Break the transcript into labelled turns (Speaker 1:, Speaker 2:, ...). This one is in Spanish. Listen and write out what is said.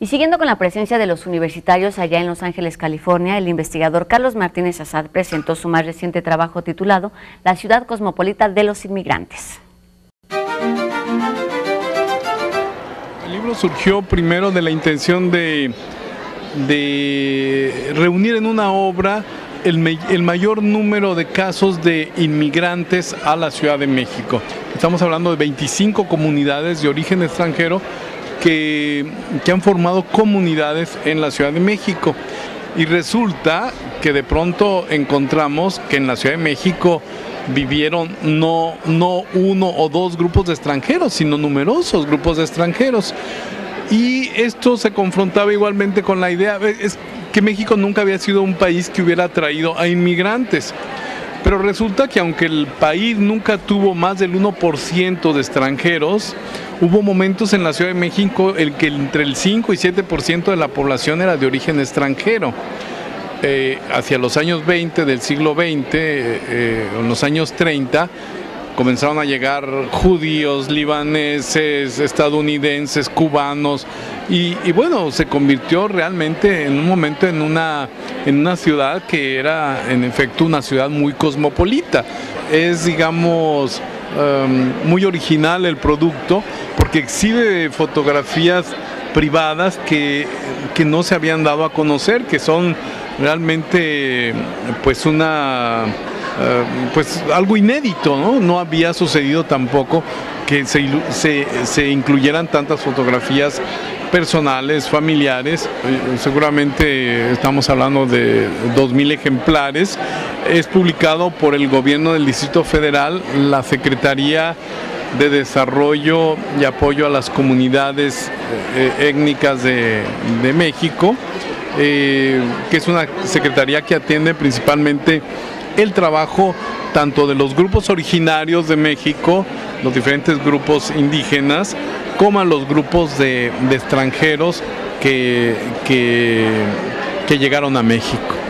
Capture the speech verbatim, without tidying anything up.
Speaker 1: Y siguiendo con la presencia de los universitarios allá en Los Ángeles, California, el investigador Carlos Martínez Assad presentó su más reciente trabajo titulado La ciudad cosmopolita de los inmigrantes.
Speaker 2: El libro surgió primero de la intención de, de reunir en una obra el, el mayor número de casos de inmigrantes a la Ciudad de México. Estamos hablando de veinticinco comunidades de origen extranjero que, que han formado comunidades en la Ciudad de México. Y resulta que de pronto encontramos que en la Ciudad de México vivieron no, no uno o dos grupos de extranjeros, sino numerosos grupos de extranjeros. Y esto se confrontaba igualmente con la idea es que México nunca había sido un país que hubiera atraído a inmigrantes. Pero resulta que aunque el país nunca tuvo más del uno por ciento de extranjeros, hubo momentos en la Ciudad de México en que entre el cinco y siete por ciento de la población era de origen extranjero. Eh, hacia los años veinte del siglo veinte, eh, en los años treinta, comenzaron a llegar judíos, libaneses, estadounidenses, cubanos, y, y bueno, se convirtió realmente en un momento en una, en una ciudad que era en efecto una ciudad muy cosmopolita. Es, digamos, um, muy original el producto porque exhibe fotografías privadas que, que no se habían dado a conocer, que son realmente pues una uh, pues algo inédito, ¿no? No había sucedido tampoco que se, se, se incluyeran tantas fotografías personales, familiares. Seguramente estamos hablando de dos mil ejemplares. Es publicado por el gobierno del Distrito Federal, la Secretaría de Desarrollo y Apoyo a las Comunidades eh, Étnicas de, de México, eh, que es una secretaría que atiende principalmente el trabajo tanto de los grupos originarios de México, los diferentes grupos indígenas, como a los grupos de, de extranjeros que, que, que llegaron a México.